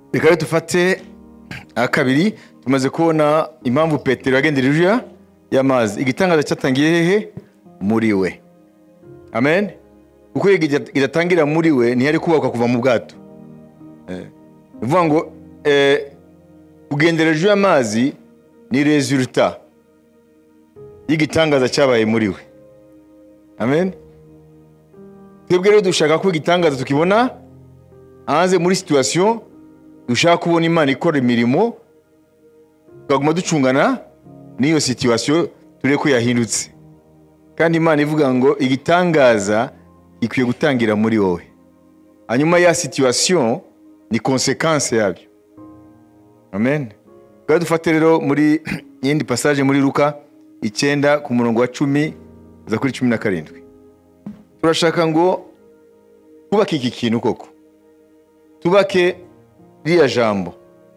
reka dufate akabiri. Tumaze kubona impamvu Petero yagendereje y'amazi. Igitangaza cyatangiye hehe? Muri we. Amen. Uko idatangira muri we ntiyari kubaka kuva mu bwato. Bivuga ngo kugendereje y'amazi ni resultat y'igitangaza cyabaye muri we. Amen. Twebwe rero dushaka ko igitangaza tukibona hanze muri situation, dushaka kubona Imana ikora imirimo, tukaguma ducungana n'iyo situation tureko ko yahindutse. Kandi Imana ivuga ngo igitangaza ikwiye gutangira muri wowe, hanyuma ya situation ni consequence yabyo. Amen. Kandi dufate rero muri yindi passage muri Luka 9 ku murongo wa 10 za kuri 17. Turashaka ngo tubake iki kintu koko, tubake riya jambo.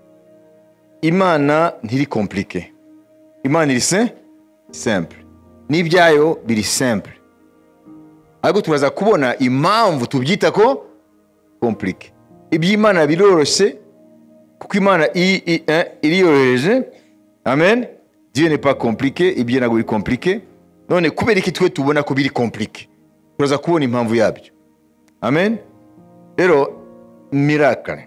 Imana ntiri compliqué, Imana iri simple, n'ibyayo biri simple. Ariko turaza kubona impamvu tubyita ko compliqué. Iby'Imana biroroshye kuko Imana iriyoroheje. Amen. Dieu n'est pas compliqué, ibyo ntabwo biri compliqué. None kubera iki twe tubona ko biri compliqué? Turaza kubona impamvu yabyo. Amen. Rero miracle,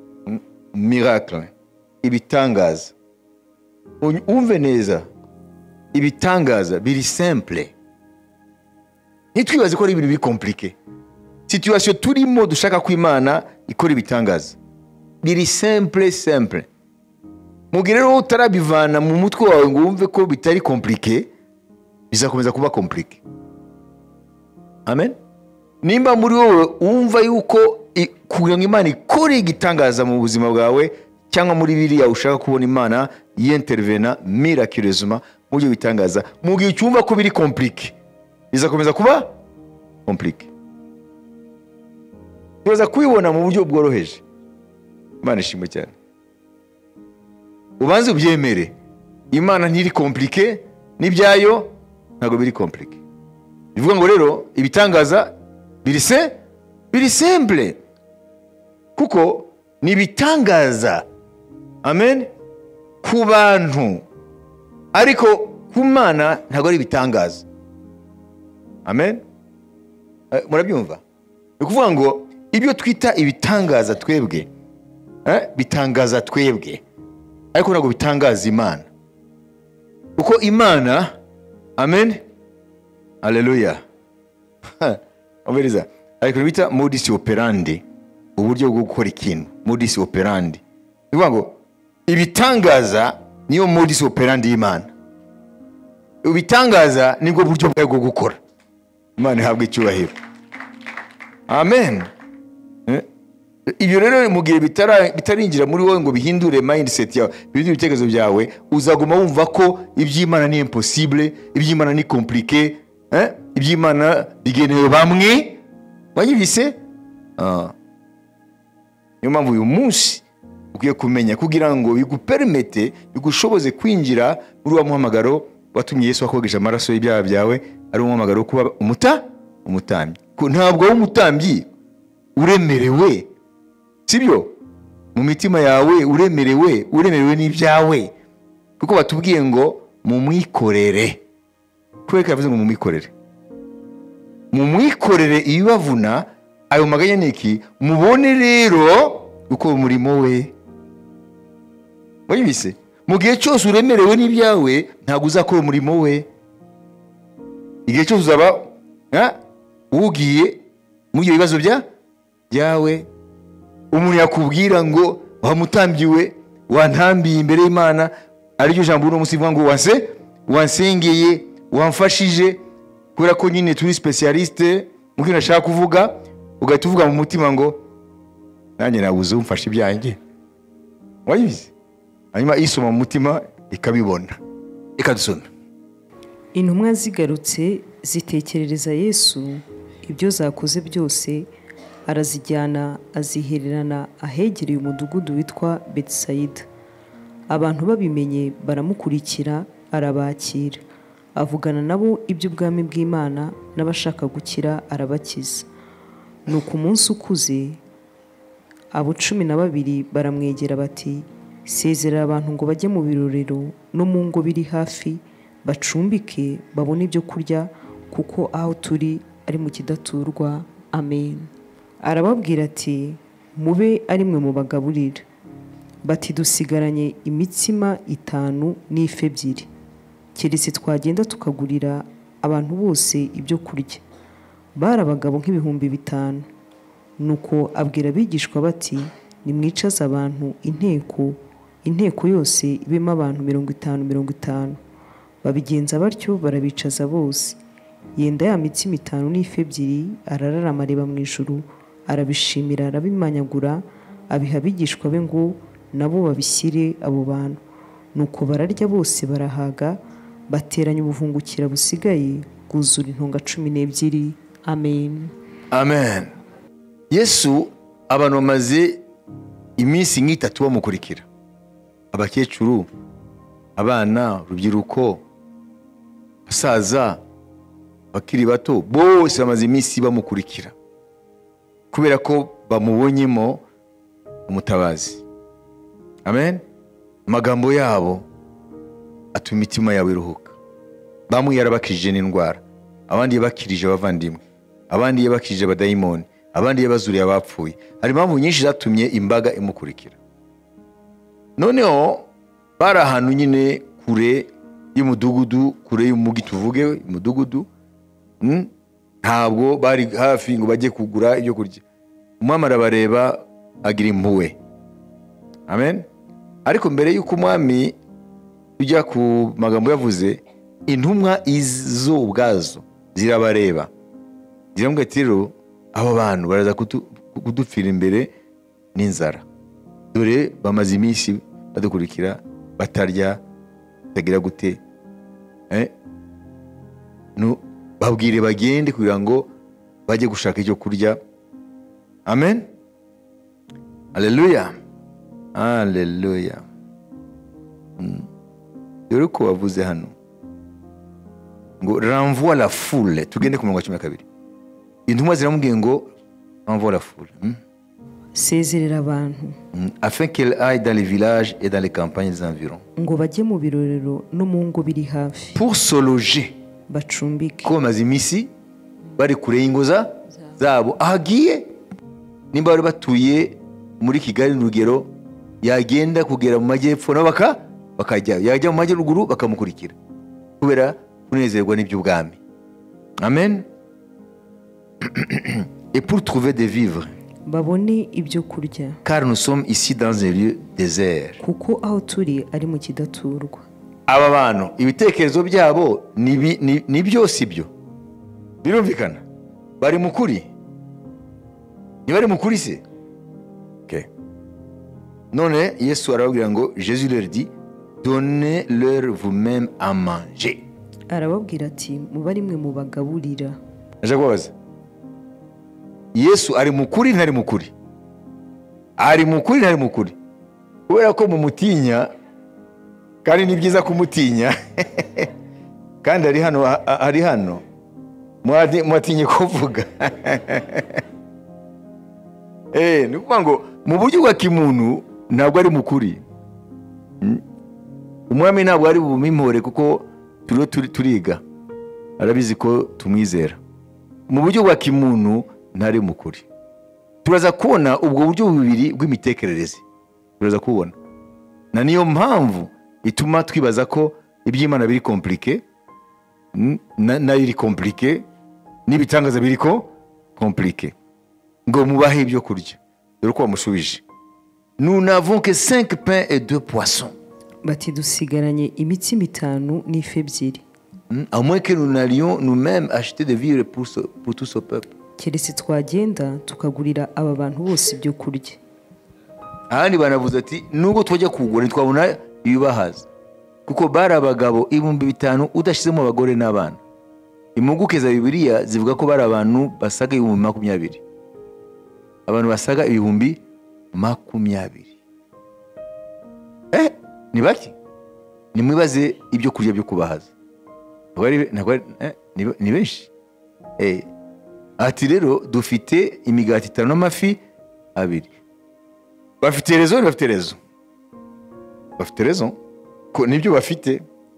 ibitangaza, umve neza, ibitangaza biri simple. Ntitwibaze ko ari ibintu biri compliqué. Situation turimo dushaka ko Imana ikora ibitangaza biri simple. Mugire rero utarabivana mu mutwe wawe ngo wumve ko bitari compliqué, bizakomeza kuba compliqué. Amen. Nimba muri wowe umva yuko kugira ngo Imana ikore igitangaza mu buzima bwawe, cyangwa muri biriya ushaka kubona Imana y'intervena miraculeusement mu byo bitangaza, mu gihe ucyumva ko biri compliqué, bizakomeza kuba compliqué. Tuza kubibona mu buryo bworoheje. Imana ishimwe cyane. Ubanze ubyemere, Imana ntiri compliqué, n'ibyayo ntago biri compliqué. Bivuga ngo rero ibitangaza biri simple kuko ni bitangaza. Amen. Ku bantu, ariko ku Mana ntago ari bitangaza. Amen. Murabyumva? Ni kuvuga ngo ibyo twita ibitangaza twebwe, bitangaza twebwe, ariko ntago bitangaza Imana. Kuko Imana, amen, haleluya, oberiza, ariko bita modus operandi, uburyo bwo gukora ikintu, modus operandi. Bivuga ngo ibitangaza niyo modus operandi y'Imana. Ibitangaza nibwo buryo bwo gukora. Imana ihabwe icyubahiro. Amen. Ibyo rero mu gihe bitarinjira muri wowe ngo bihindure mindset yawe, bihindure ibitekerezo byawe, uzaguma wumva ko iby'Imana ni impossible, iby'Imana ni compliqué, iby'Imana bigenewe bamwe. Wanyibise? Niyo mpamvu uyu munsi ugiye kumenya kugira ngo bigupermete, bigushoboze kwinjira muri wa muhamagaro watumye Yesu akogesha amaraso y'ibyaha byawe, ari umuhamagaro wo kuba umutambyi. Ntabwo umutambyi uremerewe, sibyo? Mu mitima yawe uremerewe n'ibyawe, kuko batubwiye ngo mumwikorere. Kubera yavuze ngo mumwikorere ibibavuna, ayo maganya niki, mubone rero uko umurimo we. Wayibise? Mu gihe cyose uremerewe n'ibyawe ntabwo uzakora umurimo we. Igihe cyose uzaba ugiye mu gihe ibibazo byawe, umuntu yakubwira ngo wamutambiwe, wantambiye imbere y'Imana, aryo jambo uno musivuga ngo wansengeye, wamfashije, kubera ko nyine turi specialiste mu kintu nashaka kuvuga, ugahita uvuga mu mutima ngo nanjye nabuze umfasha ibyanjye. Wayibize? Hanyuma isoma mu mutima ikabibona. Reka dusome. Intumwa zigarutse zitekerereza Yesu ibyo zakoze byose, arazijyana azihererana ahegereye umudugudu witwa Betsaida. Abantu babimenye baramukurikira, arabakira, avugana nabo iby'ubwami bw'Imana, n'abashaka gukira arabakiza. Nuko umunsi ukuze abo 12 baramwegera bati, sezerera abantu ngo bajye mu birorero no mu ngo biri hafi bacumbike babone ibyo kurya, kuko aho turi ari mu kidaturwa. Amen. Arababwira ati, mube ari mwe mubagaburira. Bati, dusigaranye imitsima 5 n'ifi 2, keretse twagenda tukagurira abantu bose ibyo kurya. Bari abagabo nk'ibihumbi 5. Nuko abwira abigishwa bati, nimwicaze abantu inteko yose ibemo abantu 50. Babigenza batyo, barabicaza bose. Yenda ya mitsima 5 n'ifi 2, arararama areba mu ijuru, arabishimira, arabimanyagura, abiha abigishwa be ngo nabo babishyire abo bantu. Nuko bararya bose barahaga, bateranya ubuvungukira busigaye bwuzura intonga 12. Amen. Amen. Yesu abantu bamaze iminsi nk'itatu bamukurikira, abakecuru, abana, urubyiruko, abasaza, bakiri bato, bose bamaze iminsi bamukurikira kubera ko bamubonyemo umutabazi. Amen. Amagambo yabo atuma imitima yabo iruhuka. Bamwe yarabakirije n'indwara, abandi yabakirije abavandimwe, abandi yabakirije abadayimoni, abandi yabazuriye abapfuye. Hari impamvu nyinshi zatumye imbaga imukurikira. Noneho bari ahantu nyine kure y'umudugudu, kure y'umugi, tuvuge umudugudu. Ntabwo bari hafi ngo bajye kugura ibyo kurya. Umwami arabareba, agira impuhwe. Amen. Ariko mbere y'uko umwami ujya ku magambo yavuze, intumwa izo ubwazo zirabareba, ziramubwira ati, rero abo bantu baraza kudupfira imbere n'inzara. Dore bamaze iminsi badukurikira, batarya, batagira gute. Babwire bagende kugira ngo bajye gushaka icyo kurya. Amen. Haleluya. Haleluya. Dore ko bavuze hano ngo renvoie la foule. Tugende ku murongo wa 12. Intumwa ziramubwiye ngo renvoie la foule. Sezerera abantu. Afin qu'elle aille dans les villages et dans les campagnes des environs. Ngo bajye mu birorero no mu ngo biri hafi. Pour se loger. Bacumbike. Ko bamaze iminsi bari kure y'ingo zabo. Ahagiye nimba bari batuye muri Kigali n'urugero, yagenda kugera mu majyepfo nabo bakajya, yajya mu majyaruguru bakamukurikira kubera kunezerwa n'iby'ubwami. Amen. Et pour trouver des vivres. Babone ibyo kurya. Car nous sommes ici dans un lieu désert. Kuko aho turi ari mu kidaturwa. Aba bantu ibitekerezo byabo ni byose ibyo birumvikana, bari mukuri, ni bari mukuri se. Okay. None Yesu arababwira ngo, Jésus leur dit, donnez-leur vous-même à manger. Arababwira ati, mubari mwe mubagaburira. Naje kubaza, Yesu ari mukuri ntari mukuri? Ari mukuri ntari mukuri? Kubera ko mumutinya, kandi ni byiza kumutinya. Kandi ari hano mwatinye kuvuga. Ni ukuvuga ngo mu buryo bwa kimuntu ntabwo ari mukuri. Umwami ntabwo ari bumimore kuko turiga, arabizi ko tumwizera. Mu buryo bwa kimuntu ntari mukuri. Turaza kubona ubwo buryo bubiri bw'imitekerereze, turaza kubona, na niyo mpamvu ituma twibaza ko iby'Imana biri compliqué, nayo iri compliqué, n'ibitangaza biri ko compliqué. Ngo mubahe ibyo kurya. Dore ko bamushubije, nous n'avons que 5 pains et 2 poissons. Bati, dusigaranye imitsima 5 n'ifi 2. À moins que nous n'allions nous-mêmes acheter des vivres pour tout ce peuple. Keretse twagenda tukagurira aba bantu bose ibyo kurya. Ahandi banavuze ati, nubwo twajya kugura ntitwabona ibibahaza, kuko bari abagabo 5,000 udashizemo abagore n'abana. Impuguke za Bibiliya zivuga ko bari abantu basaga 20,000. Abantu basaga 20,000. Ni baki? Nimwibaze ibyo kurya byo kubahaza. Ni benshi. Ati rero dufite imigati 5 n'amafi 2. bafite raison, bafite raison ko nibyo bafite,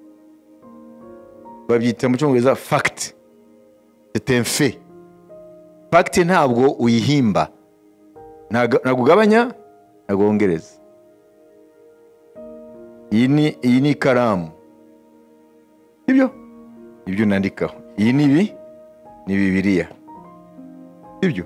babyita mu cyongereza fact. C'est un fait. Fact ntabwo uyihimba, ntabwo ugabanya, ntabwo wongereza. Iyi ni ikaramu, ibyo nandikaho. Iyi ni Bibiliya, ibyo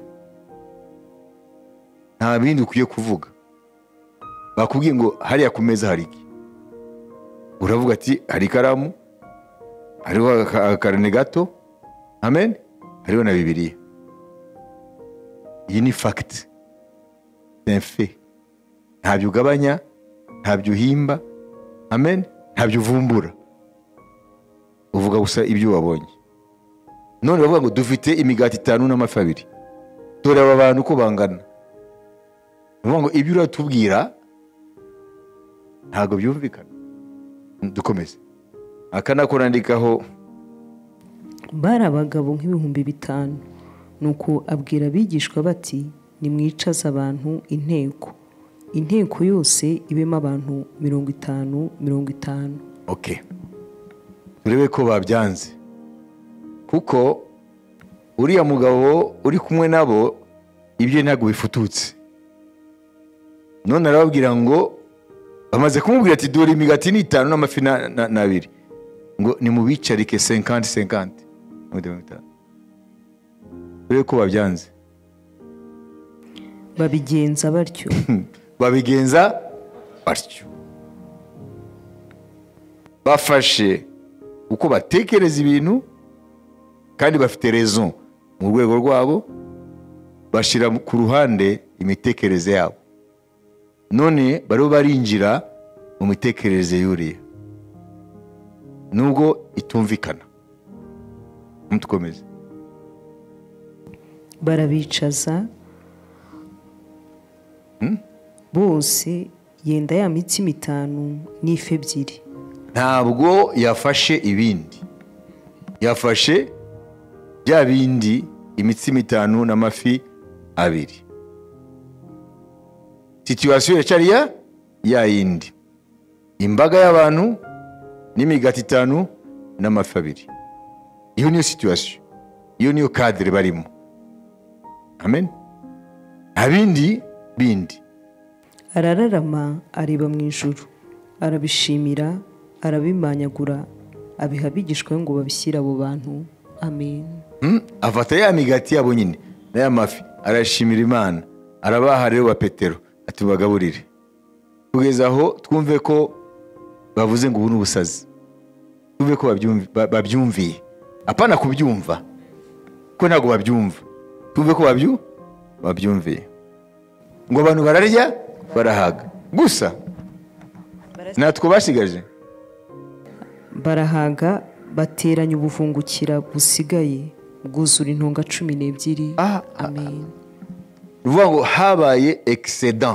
nta bindi ukwiye kuvuga. Bakubwiye ngo hariya ku meza hari iki, uravuga ati hari ikaramu, hariho akarane gato, amen, hariho na Bibiliya. Iyi ni fact, c'est un fait. Ntabyo ugabanya, ntabyo uhimba, amen, ntabyo uvumbura, uvuga gusa ibyo wabonye. None bavuga ngo dufite imigati 5 n'amafi 2. Dore aba bantu uko bangana. Bavuga ngo ibyo uratubwira ntabwo byumvikana. Dukomeze. Akanako nandikaho, bari abagabo nk'ibihumbi 5. Nuko abwira abigishwa bati, nimwicaze abantu inteko yose ibemo abantu 50. Okay, turebe ko babyanze, kuko uriya mugabo uri kumwe nabo ibyo ntabwo bifututse. None arababwira ngo, bamaze kumubwira ati dore imigati ni 5 n'amafi 2, ngo nimubicarike 50-50. Turebe ko babyanze. Babigenza batyo. Bafashe uko batekereza ibintu, kandi bafite raison mu rwego rwabo, bashira ku ruhande imitekerereze yabo. None bariho barinjira mu mitekerereze y'uriya, nubwo itumvikana. Mutukomeze. Barabicaza bose, yenda ya mitsima 5 n'ifi 2. Ntabwo yafashe ibindi, yafashe bya bindi, imitsima 5 n'amafi 2. Situation yacariya ya yindi, imbaga y'abantu n'imigati 5 n'amafi 2. Iyo niyo situation, iyo niyo cadre barimo. Amen. Abindi bindi. Arararama areba mu ijuru, arabishimira, arabimanyagura, abiha abigishwa ngo babishyire abo bantu. Amen. Afata ya migati yabo nyine n'aya mafi, arashimira Imana, arabaha rero wa Petero ati bagaburire. Kugeza aho twumve ko bavuze ngo ubu n'ubusazi, twumve ko babyumviye, apana kubyumva ko ntabwo babyumva, twumve ko babyumviye. Ngo abantu bararya barahaga gusa, natwe basigaje barahaga, bateranya ubuvungukira busigaye bwuzura intonga 12. Amen. Uvuga ngo habaye excedent,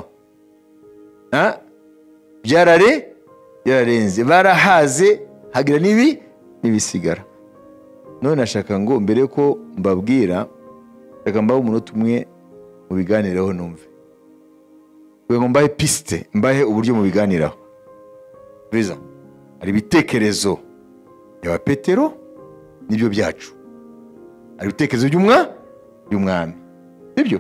byararenze, barahaze, hagira n'ibisigara. None nashaka ngo mbere ko mbabwira, reka mbaho umunota umwe mu biganiraho numve, ngo mbahe piste, mbahe uburyo mu biganiraho. Biza hari ibitekerezo bya Petero nibyo byacu, hari ibitekerezo by'umwami, sibyo?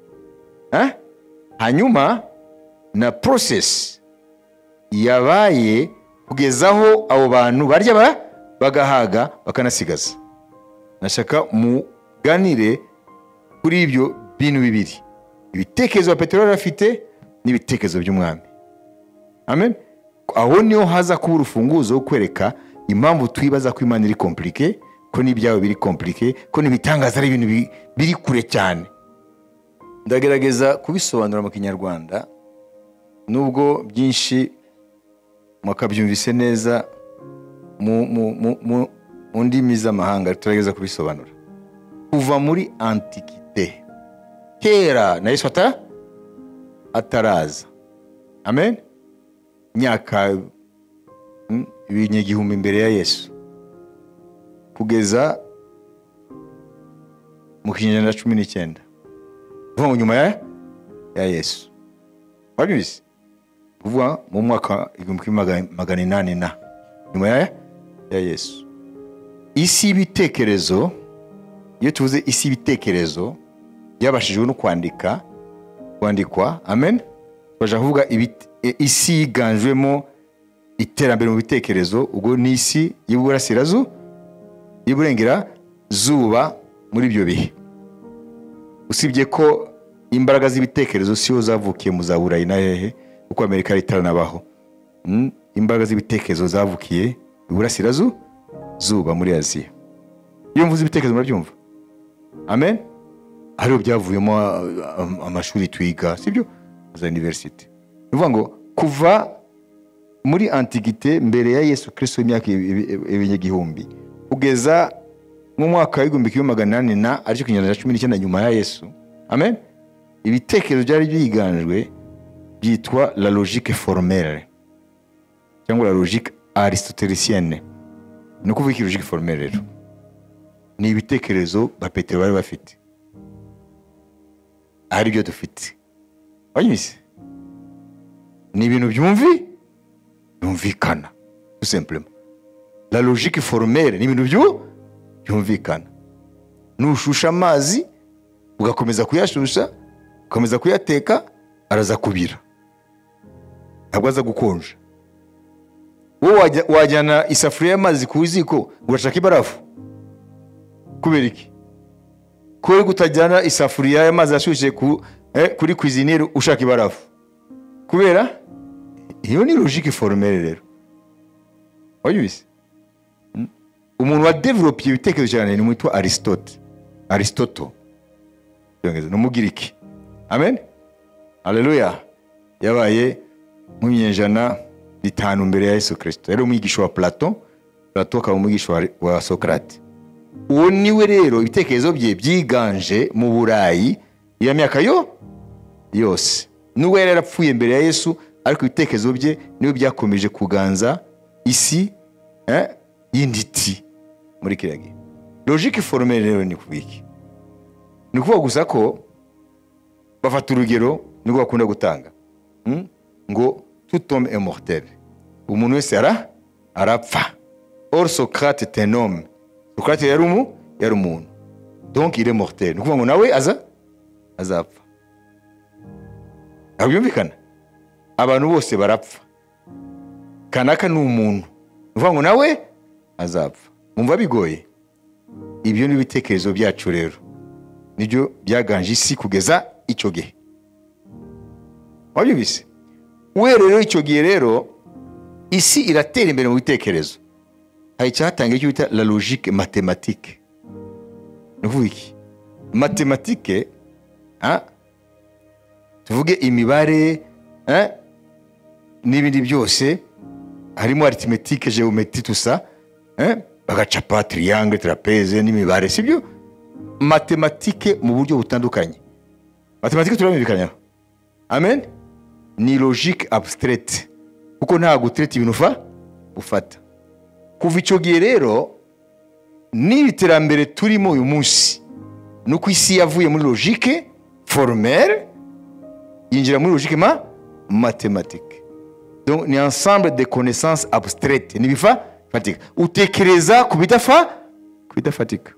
Hanyuma na process yabaye kugezaho abo bantu barya bagahaga bakanasigaza. Nashaka muganire kuri ibyo bintu bibiri, ibitekerezo Petero yarafite n'ibitekerezo by'umwami. Amen. Aho niho haza kuba urufunguzo wo kwereka impamvu twibaza ko Imana iri compliqué, ko n'ibyawe biri compliqué, ko n'ibitangaza ari ibintu biri kure cyane. Ndagerageza kubisobanura mu Kinyarwanda, nubwo byinshi mwakabyumvise neza mu ndimi z'amahanga, turageza kubisobanura. Kuva muri antiquité, kera na Yesu ataraza, amen, myaka ibinyagihumbi imbere ya Yesu, kugeza mu kinyejana 19, nyuma ya Yesu, wabyumvise kuvuga mu mwaka 1800 na nyuma ya Yesu. Isi y'ibitekerezo, iyo tuvuze isi y'ibitekerezo byabashijwe no kwandikwa, amen, baje kuvuga isi yiganjwemo iterambere mu bitekerezo, ubwo ni isi y'Iburengerazuba muri ibyo bihe. Usibye ko imbaraga z'ibitekerezo siyo zavukiye mu za Burayi na hehe, uko Amerika itaranabaho. Imbaraga z'ibitekerezo zavukiye Iburasirazuba muri Aziya. Iyo mvuze ibitekerezo murabyumva, amen, hariho byavuyemo amashuri twiga, sibyo, za university. Nuvuga ngo kuva muri antiquité mbere ya Yesu Kristo imyaka ibinyagihumbi kugeza mu mwaka wa 1800 na ariko kinyana 19 nyuma ya Yesu, amen, ibitekerezo byari byiganjwe byitwa la logique formelle cyangwa la logique aristotélicienne. No kuvuga iki logique formelle rero ni ibitekerezo ba Petero bari bafite, ari byo dufite. Wanyise ni ibintu byumvikana tout simplement. La logique formelle ni ibintu byumvikana. Nushusha amazi ugakomeza kuyashusha, ukomeza kuyateka, araza kubira, ntabwo aza gukonja. Wowe wajyana isafuriya y'amazi ku ziko ugashaka ibarafu, kubera iki? Ko gutajyana isafuriya y'amazi ashushe kuri cuisinier ushaka ibarafu, kubera iyo ni logique formelle rero. Wayibise umuntu wa develop ibitekerezo cyane ni mwitwa Aristotle no mugiriki, amen, haleluya. Yabaye mu myejana 5 mbere ya Yesu Kristo. Rero umwigisho wa Platon akaba umwigisho wa Socrate. Uwo niwe rero ibitekerezo bye byiganje mu Burayi ya myaka yose. Nuwe rero apfuye mbere ya Yesu, ariko ibitekerezo bye niwe byakomeje kuganza isi y'inditi muri kirage. Logique formelle rero ni kubiki? Ni kuvuga gusa ko bafata urugero niko bakunda gutanga, ngo tout homme est mortel, umuntu wese arapfa. Or Socrate est un homme. Socrate yari umuntu, donc il est mortel. Ni kuvuga ngo nawe azapfa. Abyumvikana? Abantu bose barapfa, kanaka ni umuntu, ni kuvuga ngo nawe azapfa. Mumva bigoye? Ibyo ni ibitekerezo byacu rero, nibyo byaganje isi kugeza icyo gihe. Wabyumvise? Rero icyo gihe rero isi iratera imbere mu bitekerezo. Hari cyatangiye cyo bita la logique mathématique. Nuvuga iki? Mathématique, tuvuge imibare, n'ibindi byose, harimo arithmétique, géométrie, tout ça, bagacapa triangle, trapèze n'imibare, sibyo? Mathématique mu buryo butandukanye. Mathématique turabimvikanya, amen, ni logique abstraite, kuko nta gutreta ibintu ufata. Kuva icyo gihe rero ni iterambere turimo uyu munsi, nuko isi yavuye muri logique formelle yinjira muri logique mathématique. Donc ni ensemble de connaissances abstraites, ni bifatika. Utekereza kubidafatika.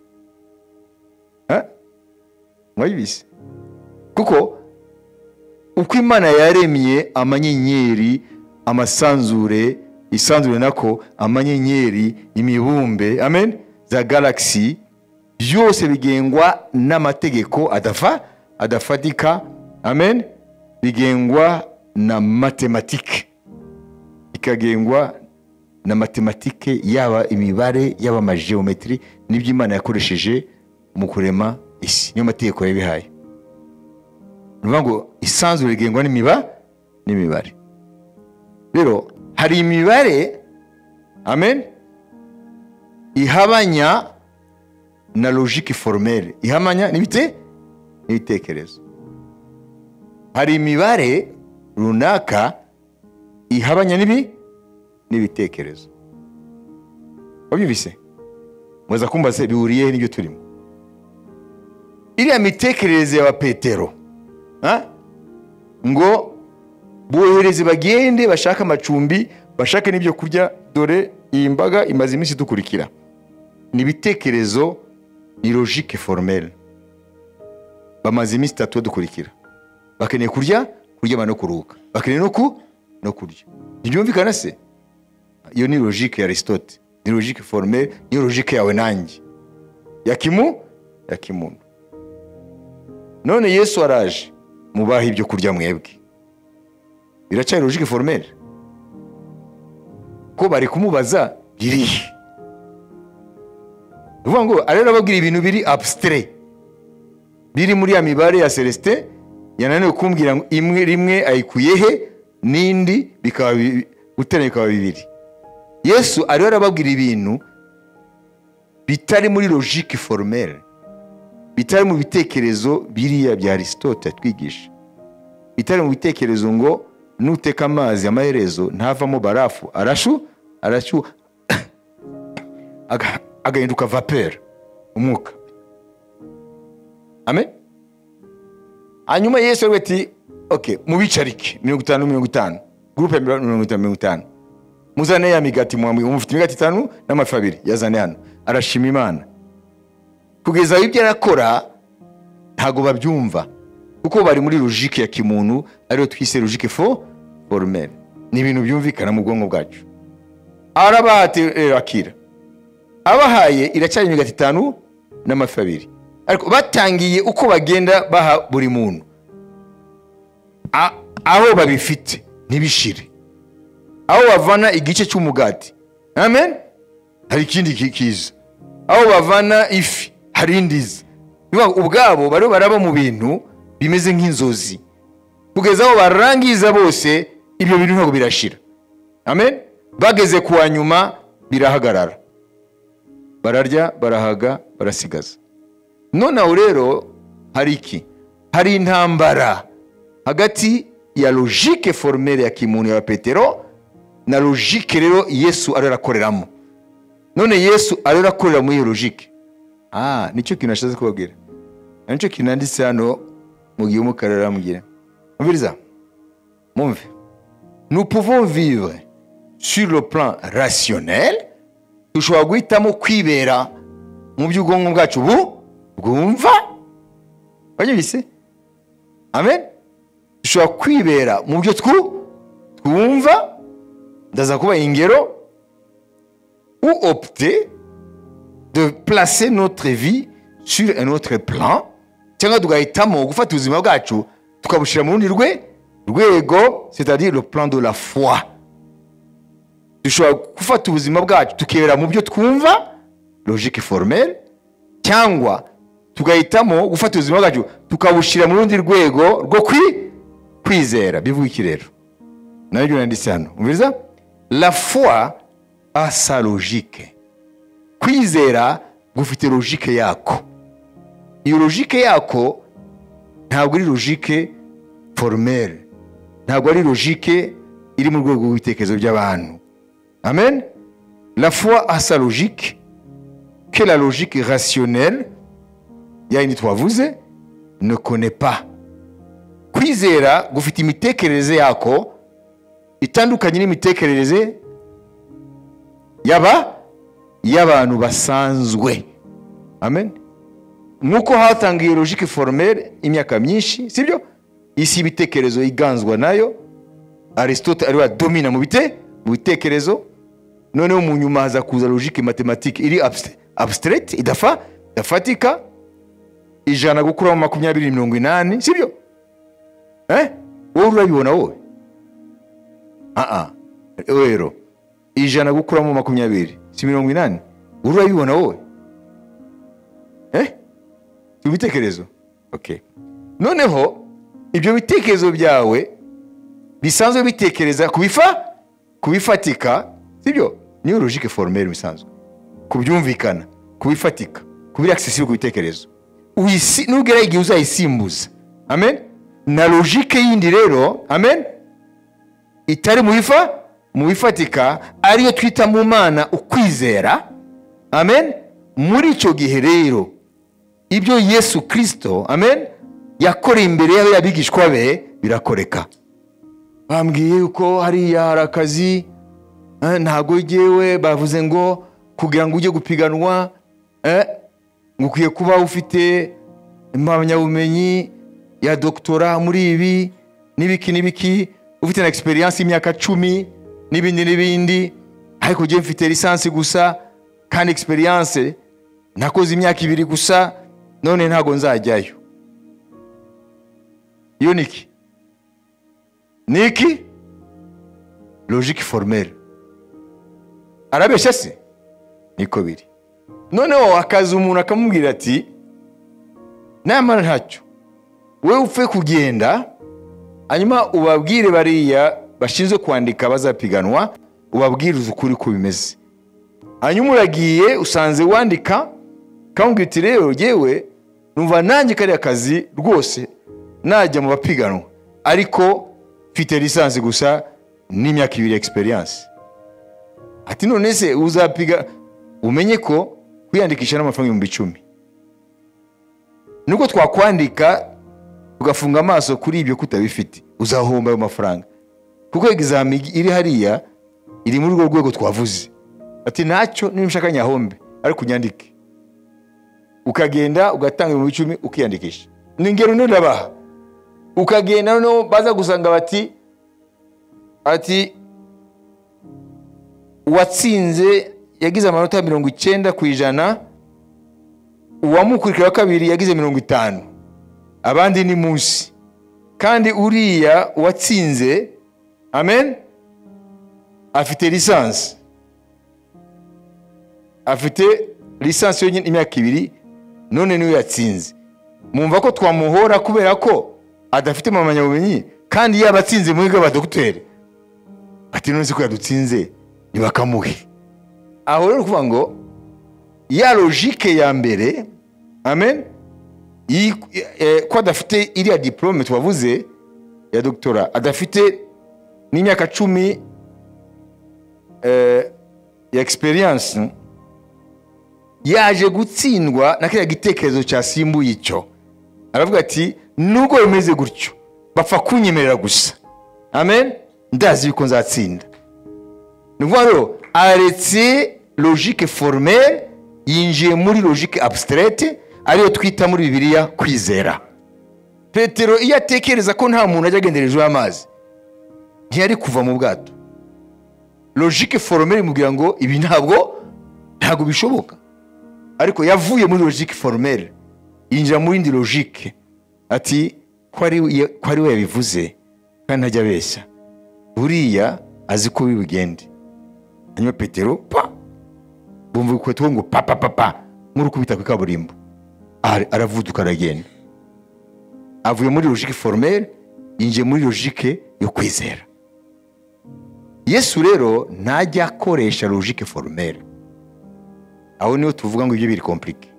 Mwayibise? Kuko uko Imana yaremye amanyenyeri, amasanzure, isanzure nako amanyenyeri, imibumbe, amen, za galaxy, byose bigengwa n'amategeko adafatika, amen, bigengwa na mathématique, ikagengwa na mathématique, yaba imibare, yaba amageometrie, nibyo Imana yakoresheje mu kurema isi, niyo mategeko yabihaye. Nuvuga ngo isanzure rigengwa n'imibare. Rero hari imibare, amen, ihabanya na logique formelle, ihamanya n'ibitekerezo. Hari imibare runaka ihabanya n'ibitekerezo. Wabyumvise? Mwaza kumbaza bihuriye n'ibyo turimo. Iriya mitekerereze ya Petero, ngo bohereze bagende bashaka amacumbi, bashake n'ibyo kurya, dore iyi mbaga imaze iminsi dukurikira. Ni ibitekerezo, ni logique formelle. Bamaze iminsi 3 dukurikira. Bakeneye kurya, kuryama no kuruhuka. Bakeneye no kurya. Ntibyumvikana se? Iyo ni logique ya Aristote. Ni logique formelle, ni logique yawe nanjye. Ya kimuntu. None Yesu araje, mubaha ibyo kurya mwebwe. Biracyari logique formelle. Ko bari kumubaza birihe. Uvuga ngo arera babwira ibintu biri abstrait. Biri muri ya mibare ya Celestin, yananiwe kumbwira ngo imwe rimwe ayikuyehe nindi bikaba guteranya bikaba bibiri. Yesu arera arababwira ibintu bitari muri logique formelle, bitari mu bitekerezo biriya bya Aristote twigisha, bitari mu bitekerezo ngo nuteka amazi amaherezo ntavamo barafu arashu agahinduka vapeur, umwuka. Amen. Hanyuma Yesu arweti okay, mubicarike 50 groupe ya 50 muzane ya migati mufite imigati 5 n'amafi 2 yazane hano. Arashima Imana. Kugeza ibyo arakora ntago babyumva kuko bari muri logique ya kimuntu, ariyo twise logique formelle. Ni ibintu byumvikana mu bwonko bwacu. Arabahate akira, abahaye iracyari imigati 5 n'amafi 2, ariko batangiye uko bagenda baha buri muntu aho babifite ntibishire, aho bavana igice cy'umugati. Amen. Hari ikindi kiza, aho bavana ifi hari indiza. Ubwabo bari baraba mu bintu bimeze nk'inzozi, kugeza aho barangiza bose ibyo bintu ntabwo birashira. Amen. Bageze kuwa nyuma birahagarara, bararya barahaga barasigaza. None aho rero hari iki? Hari intambara hagati ya logique formelle ya kimuntu ya Petero na logique rero Yesu ararakoreramo. None Yesu ararakorera muri logique. Nicyo kintu nashaze kubabwira. Nicyo kintu nanditse hano mu gihe umukarara mugira. Mubiriza. Mumve. Nous pouvons vivre sur le plan rationnel. Dushobora guhitamo kwibera mu by'ubwonko bwacu bwumva. Banyibise? Amen. Dushobora kwibera mu byo twumva. Ndaza kuba ingero. Ou opter de placer notre vie sur un autre plan, cyangwa tugahitamo gufata ubuzima bwacu tukabushira mu rundi rwego, c'est-à-dire le plan de la foi. Dushobora gufata ubuzima bwacu tukibera mu byo twumva, logique formelle, cyangwa tugahitamo gufata ubuzima bwacu tukabushira mu rundi rwego rwo kwizera. Bivuga iki rero? Nabyo nanditse hano. Umviriza? La foi a sa logique. Kwizera gufite logique yako. Iyo logique yako ntabwo ari logique formelle, ntabwo ari logique iri mu rwego rw'ibitekerezo by'abantu. Amen. La foi a sa logique, que la logique rationnelle yayindi twavuze ne connaît pas. Kwizera gufite imitekerereze yako itandukanye n'imitekerereze y'abantu basanzwe. Amen. Nuko hatangiye logique formelle imyaka myinshi, sibyo? Isi ibitekerezo iganzwa nayo. Aristote ari wa domina mu bitekerezo. Noneho mu nyuma haza kuza logique mathématique iri abstraite, idafatika. Ijana gukura mu 20-80, sibyo? Wowe urabibona wowe? Rero ijana gukura mu 20 si 80, urabibona wowe? Ibitekerezo. Okay. Noneho ibyo bitekerezo byawe bisanzwe bitekereza kubifatika, sibyo? Niyo logique formelle bisanzwe. Kubyumvikana, kubifatika, kubiri accessible ku bitekerezo. Nugera igihe uzayisimbuza. Amen. Na logique yindi rero, amen, itari mu bifatika, ariyo twita mu Mana ukwizera. Amen. Muri icyo gihe rero ibyo Yesu Kristo, amen, yakoreye imbere y'abigishwa be birakoreka. bambwiye yuko hariya hari akazi, ntabwo jyewe bavuze ngo kugira ngo ujye gupiganwa ngo ukwiye kuba ufite impamyabumenyi ya doktora muri ibi n'ibiki, ufite na experience y'imyaka 10 n'ibindi, ariko jye mfite lisansi gusa kandi experience nakoze imyaka 2 gusa, none ntago nzajyayo. Iyo niki logique formelle. Arabesha se? Niko biri. Noneho akaza umuntu akamubwira ati namara ntacyo, wewe upfe kugenda hanyuma ubabwire bariya bashinzwe kwandika bazapiganwa, ubabwiriza ukuri ko bimeze. Hanyuma uragiye usanze wandika kamubwira ati rero jewe numva nanjye kari akazi rwose najya mu bapiganwa, ariko mfite lisansi gusa n'imyaka 2 experience. Ati none se uzapiga, umenye ko kwiyandikisha n'amafaranga 10,000. Nuko twakwandika ugafunga amaso kuri ibyo kutabifite, uzahomba ayo mafaranga, kuko examen iri hariya iri muri urwo rwego twavuze. Ati ntacyo nimshaka nyahombe, ariko unyandike. Ukagenda ugatanga 10,000 ukiyandikisha. Ningero ndabaha. Ukagenda no baza gusanga ati watsinze yagize amanota 90%, uwamukurikira wa kabiri yagize 50, abandi ni munsi, kandi uriya watsinze, amen, afite lisansi yonyine imyaka 2, none niwe yatsinze. Mumva ko twamuhora kubera ko adafite impamyabumenyi kandi yabatsinze muri gaba docteur. Ati none se ko yadutsinze nibakamuhe. Aho rero kuvuga ngo ya logique ya mbere, amen, ko adafite iriya diplome twavuze ya doctora, adafite n'imyaka 10 ya experience, yaje gutsindwa na kiriya gitekerezo cyasimbuye icyo. Aravuga ati nubwo bimeze gutyo bapfa kunyemerera gusa, amen, ndazi yuko nzatsinda. Nuvuga rero aretse logique formelle, yinjiye muri logique abstraite, ariyo twita muri Bibiliya kwizera. Petero iyo atekereza ko nta muntu ajya agenderejwe amazi, ntiyari kuva mu bwato. Logique formelle imubwira ngo ibi ntabwo bishoboka, ariko yavuye muri logique formelle yinjira muri indi logique. Ati ko ari we yabivuze kandi ntajya abeshya, buriya azi ko bibugende. Hanyuma Petero bumva ukweto ngo papa nkuru kubita ku kaburimbo, aravuduka aragenda. Avuye muri logique formelle yinjiye muri logique yo kwizera. Yesu rero ntajya akoresha logique formelle. Aho niho tuvuga ngo ibyo biri compliqué.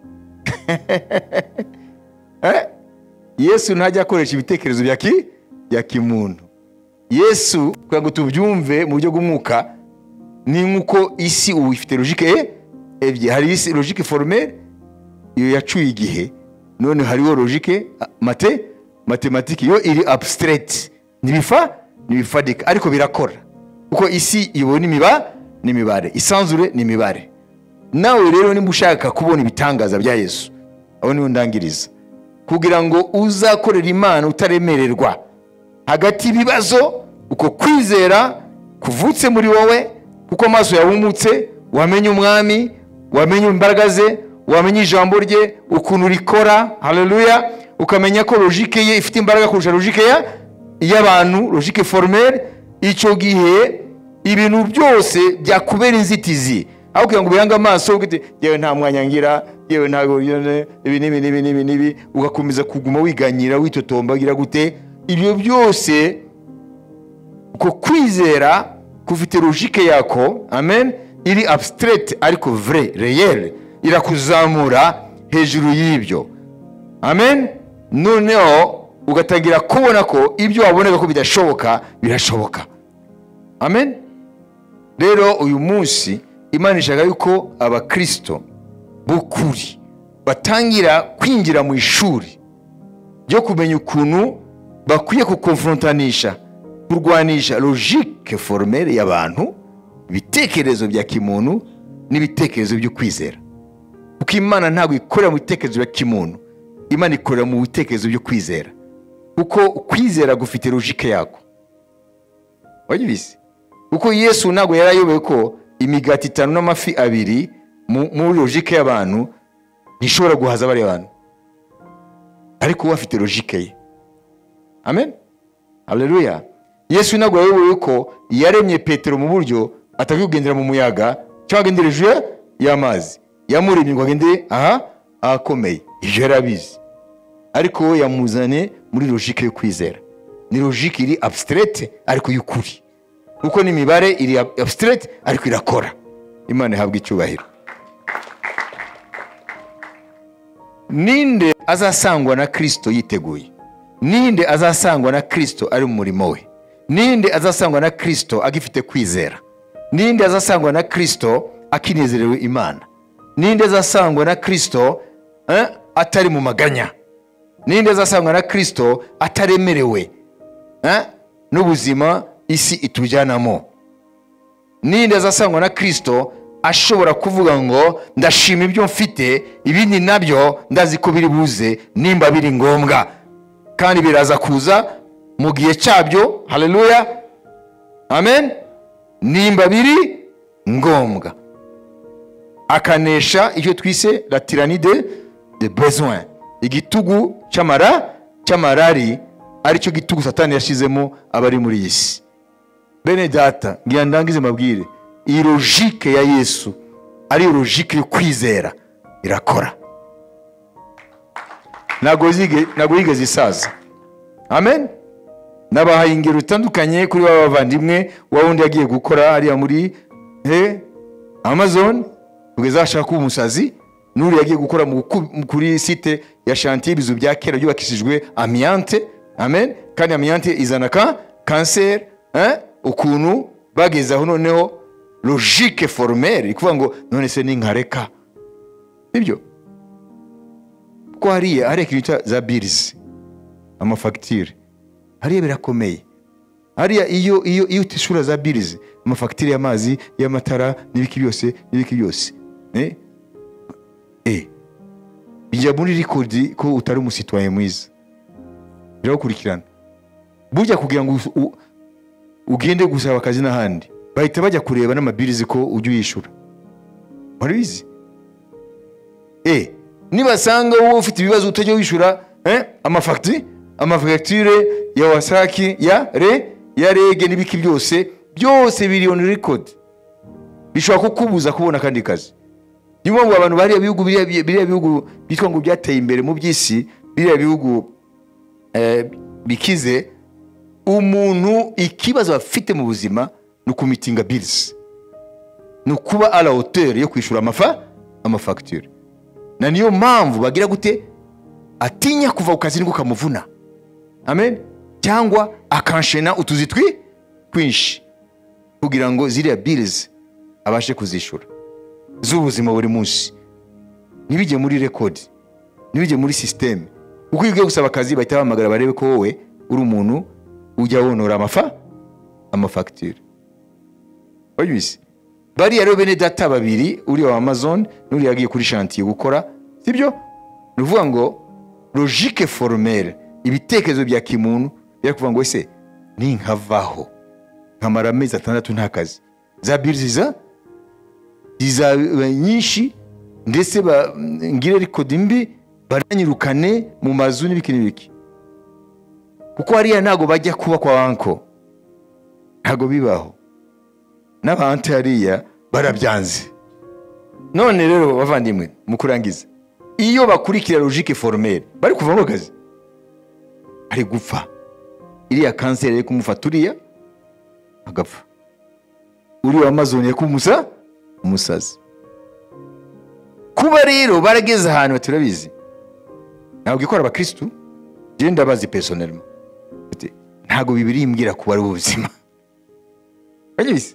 Yesu ntajya akoresha ibitekerezo bya kimuntu. Yesu kugira ngo tubyumve mu buryo bw'umwuka, ni nkuko isi ubu ifite logique ebyiri. Hari isi logique formelle, iyo yacuye igihe, none hariho logique mathématique, yo iri abstraite, nibifadika ariko birakora, kuko isi ibona n'imibare, isanzure n'imibare. Nawe rero nimba ushaka kubona ibitangaza bya Yesu, aho niho ndangiriza, kugira ngo uzakorera Imana utaremererwa hagati ibibazo, uko kwizera kuvutse muri wowe, kuko amaso yawumutse, wamenye umwami, wamenye imbaraga ze, wamenye ijambo rye ukuntu rikora, haleluya, ukamenya ko logique ye ifite imbaraga kurusha logique y'abantu, logique formelle. Icyo gihe ibintu byose byakubera inzitizi, aho kugira ngo ubiranga amaso ugite yewe nta mwanya ngira, yewe ntago ibi ugakomeza kuguma wiganyira witotombagira gute. Ibyo byose uko kwizera kufite logique yako, amen, iri abstraite ariko vrai réel, irakuzamura hejuru y'ibyo, amen. Noneho ugatangira kubona ko ibyo wabonaga ko bidashoboka birashoboka, amen. Rero uyu munsi Imana ishaka yuko abakristo bukuri batangira kwinjira mu ishuri ryo kumenya ukuntu bakwiye kukonfrontanisha kurwanisha logique formelle y'abantu, ibitekerezo bya kimuntu n'ibitekerezo byo kwizera. Kuko Imana ntabwo ikorera mu bitekerezo bya kimuntu, Imana ikorera mu bitekerezo byo kwizera. Kuko kwizera gufite logique yako. Wagize? Kuko Yesu ntabwo yarayoboye ko imigati 5 n'amafi 2 muri logique y'abantu ntishobora guhaza bari abantu. Ariko we afite logique ye. Amen. Haleluya. Yesu ntabwo yayoboye ko yaremye Petero mu buryo atakigendera mu muyaga cyangwa agendera hejuru y'amazi. Yamuremye ngo agende akomeye. Ivyo yarabizi. Ariko we yamuzane muri logique yo kwizera. Ni logique iri abstraite ariko y'ukuri. Kuko ni imibare iri abstraite ariko irakora. Imana ihabwa icyubahiro. Ninde azasangwa na Kristo yiteguye? Ninde azasangwa na Kristo ari mu murimo we? Ninde azasangwa na Kristo agifite kwizera? Ninde azasangwa na Kristo akinezerewe Imana? Ninde azasangwa na Kristo atari mu maganya? Ninde azasangwa na Kristo ataremerewe n'ubuzima isi itujyanamo? Ninde azasangwa na Kristo ashobora kuvuga ngo ndashima ibyo mfite, ibindi nabyo ndazi ko biri buze nimba biri ngombwa, kandi biraza kuza mu gihe cyabyo? Haleluya. Amen. Nimba biri ngombwa, akanesha icyo twise la tyrannie de besoin, igitugu cy'amarari, aricyo gitugu Satani yashizemo abari muri isi. Bene data, ngira ndangize mabwire, iyi logique ya Yesu ari logique yo kwizera, irakora. Nago yigeze isaza. Amen. Nabahaye ingero bitandukanye kuri bavandimwe wa wundi yagiye gukora ari muri Amazon, kugeza ashaka umusazi, nuri yagiye gukora kuri site ya chantier bizu bya kera byubakishijwe amiante. Amen. Kandi amiante izana cancer, ukuntu bagezaho noneho logique formelle ikuvuga ngo none se ninkareka ibyo ko hariya ikintu za bills, amafacture hariya birakomeye. Hariya iyo utishura za bills, amafacture y'amazi, y'amatara n'ibiki byose bijya muri record ko utari umusitwaye mwiza, birakurikirana. Burya kugira ngo ugende gusaba akazi n'ahandi, bahita bajya kureba n'amabilizi ko ujye uyishura. Waribizi? Nibasanga wowe ufite ibibazo utajya wishura amafacture ya Wasaki, ya Rege n'ibiki byose biri on record, bishobora kukubuza kubona kandi kazi. Niyo ngo abantu bari bihugu bitwa ngo byateye imbere mu by'isi, biriya bihugu bikize, umuntu ikibazo afite mu buzima no kumitinga bills, no kuba à la hauteur yo kwishura amafacture. Na niyo mpamvu bagira gute atinya kuva ku kazi ngo kamuvuna. Amen. Cyangwa akanshena utuzi twinshi kugira ngo ziriya bills abashe kuzishura z'ubuzima buri munsi. Nibije muri record, nibije muri system. Uko ugiye gusaba akazi bahita bamagara barebe ko wowe uri umuntu ujya wonora amafacture. Oyibisi. Bari rero bene data babiri, uri wa Amazon n'uri yagiye kuri chantier gukora, sibyo? Nuvuga ngo logique formelle, ibitekerezo bya kimuntu byakuvuga ngo ese ni nkavaho nkamara amezi 6 nta kazi, za bills ziza nyinshi, ndetse ngire record mbi, baranyirukane mu mazu n'ibiki. Kuko hariya ntago bajya kuba kwa wanko, ntago bibaho. N'abantu hariya barabyanze. None rero bavandimwe mukurangiza, iyo bakurikira logique formelle bari kuva mu kazi, ari gupfa. Iriya cancer yo kumufaturiya agapfa. Uri wa Amazon yo umusazi. Kuba rero barageze ahantu baturabizi. Ntabwo ikora abakristo, je ndabazi personnellement. Ntago Bibiliya imbwira kuba ari ubuzima. Bagize?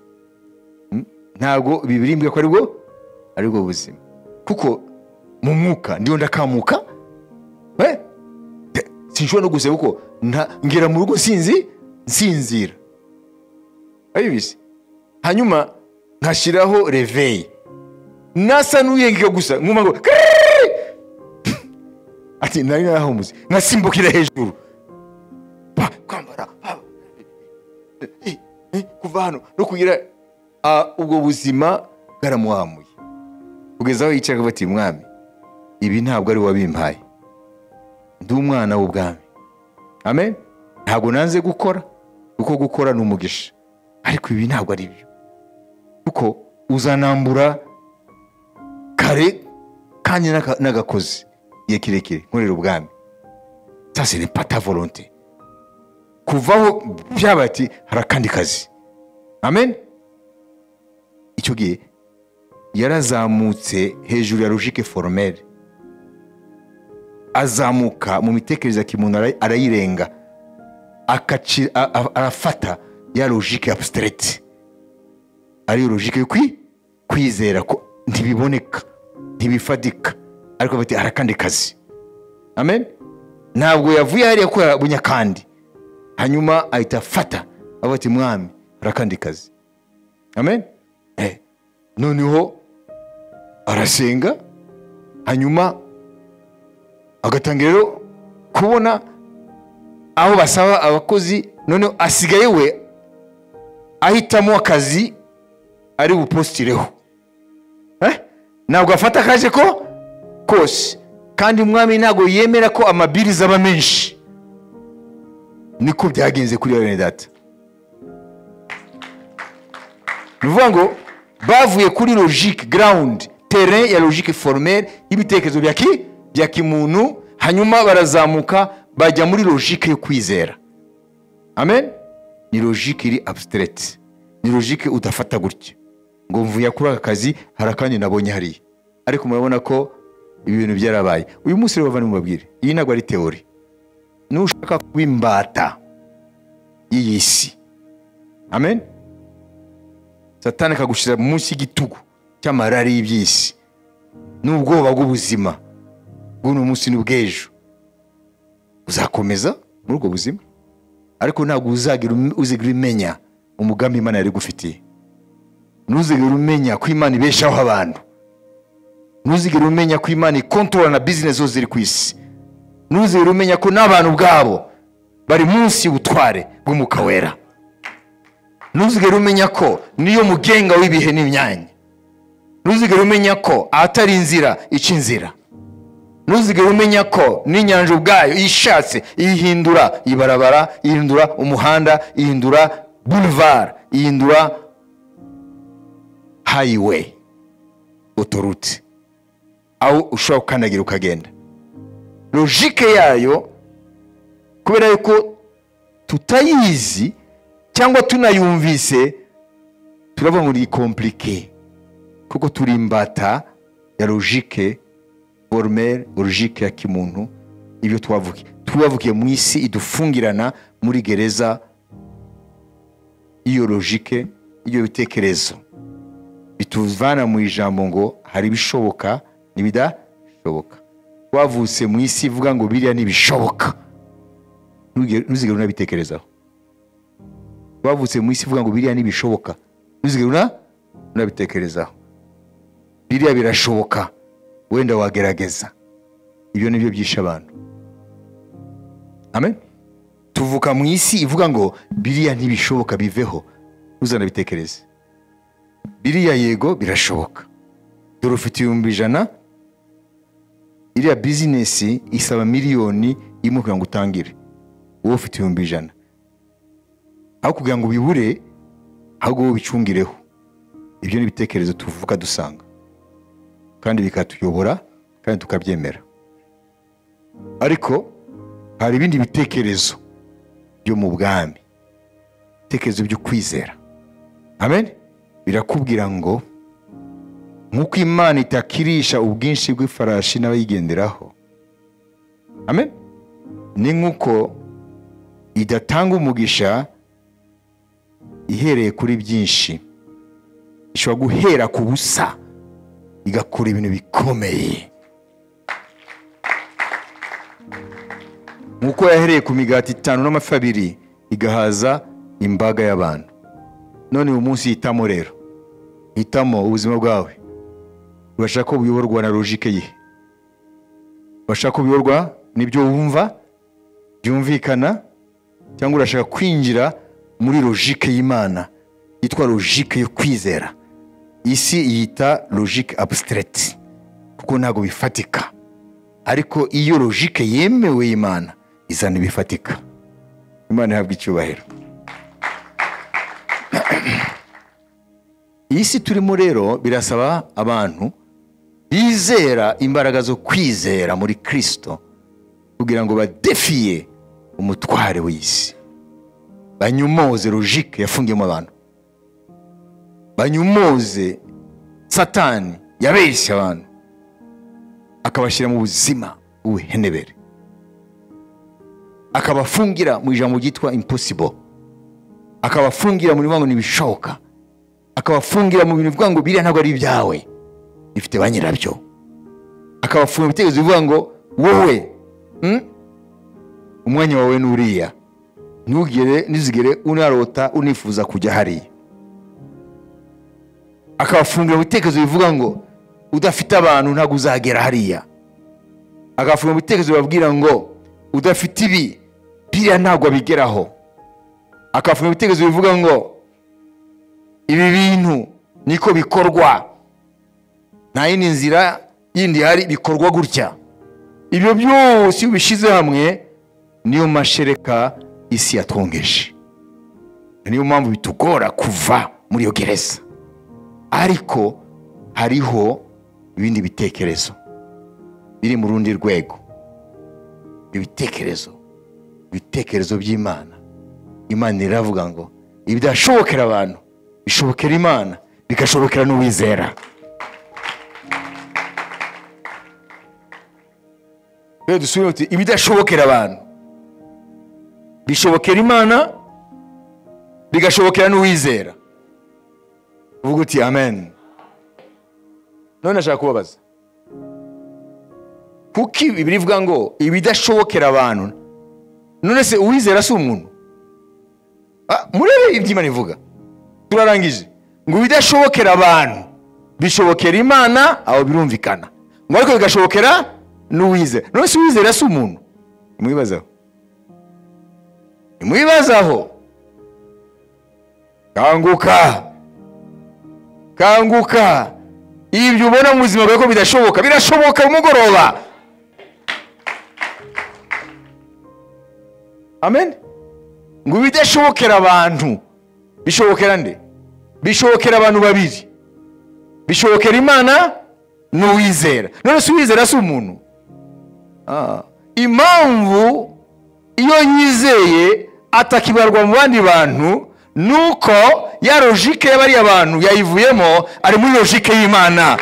Ntago Bibiliya imbwira ko ari bwo buzima. Kuko mu mwuka ndiyo ndakamuka, sinshobora no guseba uko ngera mu rugo nsinzira. ayibise hanyuma nkashiraho reveil nasa nuyengika gusa nguma ngo ati nari nahumuze nkasimbukira hejuru kwambara kuva hano no kugira ubwo buzima bwaramuhamuye kugeza aho yicaga bati mwami ibi ntabwo ari wabimpaye ndi umwana w'ubwami amen ntabwo nanze gukora kuko gukora n'umugisha ariko ibi ntabwo ari byo kuko uzanambura kare kandi n'agakozi igihe kirekire nkorera ubwami ça ce n'est pas ta volonté kuvaho byabati harakandi kazi amen icyo gihe yarazamutse hejuru ya logique formelle azamuka mu mitekerereze kimuntu arayirenga arafata ya logique abstraite ari logique yo kwizera ko ntibiboneka ntibifadika ariko bati harakandi kazi amen ntabwo yavuye hariya ko bunyakandi hanyuma ahita afata abati mwami harakandi kazi amen noneho arasenga hanyuma agatangira rero kubona aho basaba abakozi noneho asigaye we ahitamo akazi ari bupostireho ntabwo afata akaje ko kose kandi umwami ntabwo yemera ko amabwiriza aba menshi niko byagenze kuri bene data nuvuga ngo bavuye kuri logique ground terrain ya logique formelle y'ibitekerezo bya kimuntu hanyuma barazamuka bajya muri logique yo kwizera amen ni logique iri abstraite ni logique udafata gutya ngo mvuye kuri aka kazi harakandi nabonye hariya ariko murabona ko ibi bintu byarabaye uyu munsi rero bavana mubabwire iyi ntabwo ari teori nushaka kubimbata y'isi amen satani akagushira munsi y'igitugu cy'amarari y'ibyisi n'ubwoba bw'ubuzima bw'uno munsi n'ubwejo uzakomeza muri ubwo buzima ariko ntabwo uzigira umenya umugambi Imana yari gufitiye nuzigira umenya ko Imana ibeshaho abantu nuzigira umenya ko Imana ikontrola na business zose ziri ku isi nuzigira umenya ko n'abantu bwabo bari munsi y'ubutware bw'Umwuka Wera nuzigira umenya ko niyo mugenga w'ibihe n'imyanya nuzigira umenya ko atari inzira ica inzira nuzigira umenya ko n'inyanja ubwayo ishatse ihindura ibarabara ihindura umuhanda ihindura boulevard ihindura highway autoroute aho ushobora gukandagira ukagenda logique yayo kubera yuko tutayizi cyangwa tunayumvise turavuga ngo ni compliqué kuko turi imbata ya logique formelle logique ya kimuntu ibyo twavukiye mu isi idufungirana muri gereza iyo logique iyo bitekerezo bituvana mu ijambo ngo hari bishoboka nibidashoboka wavutse mu isi ivuga ngo biriya nibishoboka ntuzigere unabitekerezaho wavutse mu isi ivuga ngo biriya nibishoboka ntuzigere unabitekerezaho biriya birashoboka wenda wagerageza ibyo nibyo byisha abantu amen tuvuka mu isi ivuga ngo biriya ntibishoboka biveho ntuzanabitekereze biriya yego birashoboka dore ufite 100,000 iriya business isaba miliyoni imwe kugira ngo utangire wowe ufite 100,000 aho kugira ngo bibure ahubwo wowe bicungireho ibyo ni ibitekerezo tuvuka dusanga kandi bikatuyobora kandi tukabyemera ariko hari ibindi bitekerezo byo mu bwami bitekerezo byo kwizera amen birakubwira ngo nkuko Imana itakirisha ubwinshi bw'ifarashi n'abayigenderaho amen ni nkuko idatanga umugisha ihereye kuri byinshi ishobora guhera ku busa igakora ibintu bikomeye nkuko yahereye ku migati 5 n'amafi 2 igahaza imbaga y'abantu none uyu munsi hitamo rero, hitamo ubuzima bwawe. Urashaka ko buyoborwa na logique ye? Urashaka ko buyoborwa n'ibyo wumva byumvikana, cyangwa urashaka kwinjira muri logique y'Imana yitwa logique yo kwizera? Isi yita logique abstraite kuko ntago bifatika, ariko iyo logique yemewe y'Imana izana bifatika. Imana ihabwa icyubahiro. Isi turimo rero birasaba abantu bizera imbaraga zo kwizera muri Kristo kugira ngo badefiye umutware w'isi, banyumoze logique yafungiyemo abantu, banyumoze Satani yabeshya abantu akabashyira mu buzima bw'ubuhenebere, akabafungira mu ijambo ryitwa impossible, akabafungira muri bango nibishoboka, akabafungira mu bintu bivuga ngo biriya ntabwo ari ibyawe, bifite ba nyirabyo, akabafungira ibitekerezo bivuga ngo wowe umwanya wawe n'uriya, ntuzigere unarota unifuza kujya hariya. Akabafungira ibitekerezo bivuga ngo udafite abantu ntabwo uzagera hariya. Akabafungira ibitekerezo babwira ngo udafite ibi biriya ntabwo abigeraho. Akabafungira ibitekerezo bivuga ngo ibi bintu niko bikorwa, nta yindi nzira yindi hari, bikorwa gutya. Ibyo byose ubishize hamwe niyo mashereka isi yatwongeje, niyo mpamvu bitugora kuva muri iyo gereza. Ariko hariho ibindi bitekerezo biri mu rundi rwego, ibitekerezo by'Imana. Imana iravuga ngo ibidashobokera abantu bishobokera Imana, bigashobokera n'uwizera. Rero dusubire uti ibidashobokera abantu bishobokera Imana, bigashobokera n'uwizera. Uvuga uti amen. None nashaka kubabaza, kuki Bibiliya ivuga ngo ibidashobokera abantu? None se uwizera si umuntu? Murebe ibyo Imana ivuga. Turarangije ngo ibidashobokera abantu bishobokera Imana, aho birumvikana. Ngo ariko bigashobokera n'uwizera. None se uwizera si umuntu? Imwibazaho. Kanguka. Ibyo ubona mu buzima bwawe ko bidashoboka, birashoboka umugoroba. Amen. Ngo bidashobokera abantu bishobokera nde? Bishobokera abantu babiri, bishobokera Imana n'uwizera. None se uwizera si umuntu? Impamvu iyo yizeye atakibarwa mu bandi bantu nuko ya logique y'abari abantu yayivuyemo, ari muri logique y'Imana.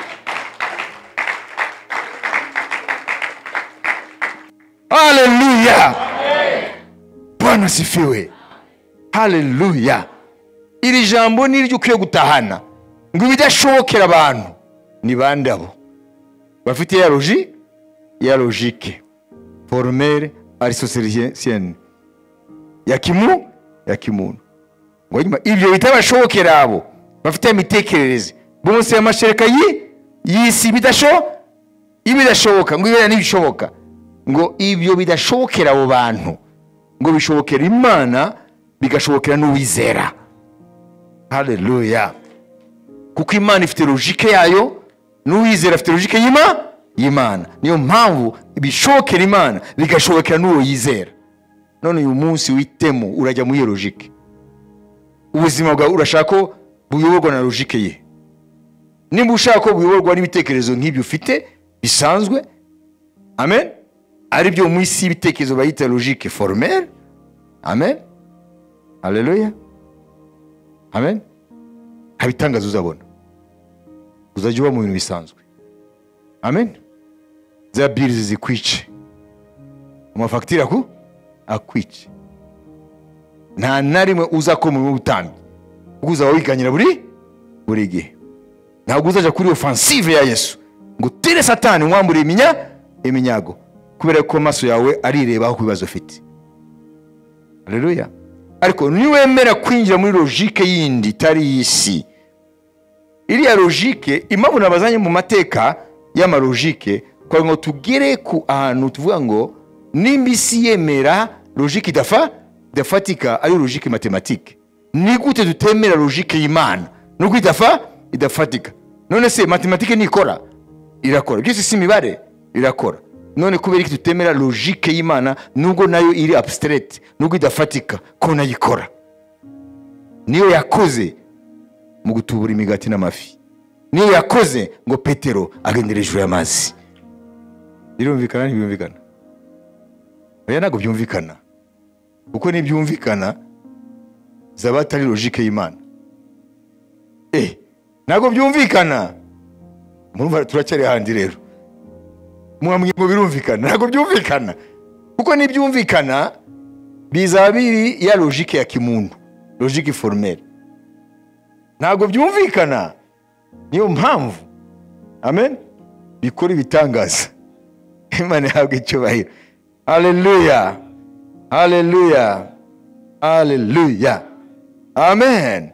Haleluya. Bwana sifiwe. Haleluya. Iri jambo ni ryo ukwiye gutahana, ngo bidashobokera abantu ni bande abo? Bafite ya logique formelle aristotélicienne ya kimuntu. Ngo ibyo bitabashobokera abo bafite imitekerereze bose y'amashereka y'isi ibidashoboka, ngo ibera n'ibishoboka, ngo ibyo bidashobokera abo bantu ngo bishobokera Imana, bigashobokera n'uwizera. Haleluya. Kuko Imana ifite logique yayo, n'uwizera afite logique y'Imana. Niyo mpamvu bishobokera Imana, bigashobokera n'uwo yizera. None uyu munsi witemo urajya muri logique. Ubuzima bwawe urashaka ko buyoborwa na logique ye. Nimba ushaka ko buyoborwa n'ibitekerezo nk'ibyo ufite bisanzwe, amen, ari byo mu isi ibitekerezo bayita logique formelle, amen, haleluya, amen, habitangaza uzabona, uzajya uba mu bintu bisanzwe, amen. Za bills zikwice, amafagitire akwice, nta na rimwe uzakoma mu butambi, uzaba wiganyira buri gihe. Ntabwo uzaja kuri offensive ya Yesu ngo tere Satani mwambure iminyago, kubera ko maso yawe arirebaho ku bibazo ufite. Haleluya. ariko niwemera kwinjira muri logique yindi itari y'isi, iriya logique impamvu nabazanye mu mateka y'amalogike kwa ngo tugere ku ahantu tuvuga ngo nimba isi yemera logique idafatika ari logique mathématique, ni gute tutemera logique y'Imana nuko idafatika? None se mathématique nikora irakora, byose si imibare irakora. None kubera iki tutemera logique y'Imana nubwo nayo iri abstract, nubwo idafatika, ko nayikora? Niyo yakoze mu gutubura imigati n'amafi, niyo yakoze ngo Petero agendere hejuru y'amazi. Birumvikana ntibyumvikana? Oya, ntabwo byumvikana, kuko nibyumvikana zaba atari logique y'Imana. Ntabwo byumvikana. Murumva turacyari handi rero. Mwambwiye ngo birumvikana, ntabwo byumvikana, kuko nibyumvikana bizaba biri ya logique ya kimuntu, logique formelle. Ntabwo byumvikana, niyo mpamvu amen bikora ibitangaza. Imana ihabwe icyubahiro. Haleluya, haleluya, haleluya, amen.